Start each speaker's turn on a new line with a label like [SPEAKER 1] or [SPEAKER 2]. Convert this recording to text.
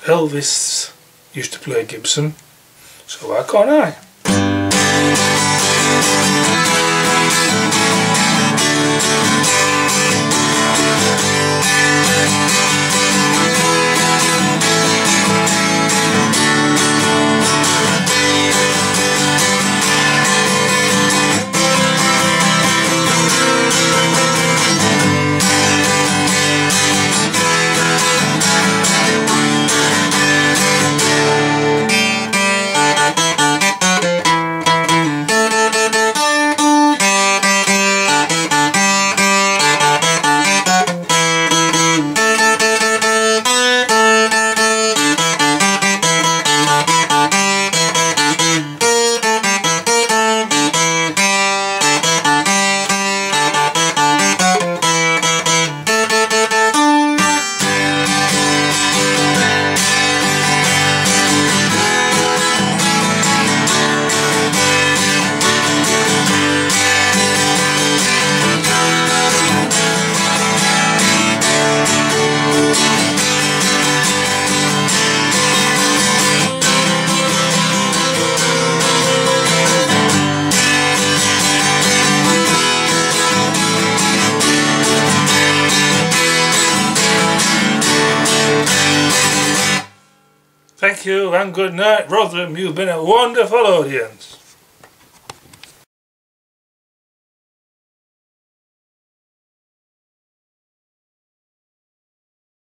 [SPEAKER 1] Elvis used to play Gibson, so why can't I? Thank you and good night, Rotherham. You've been a wonderful audience.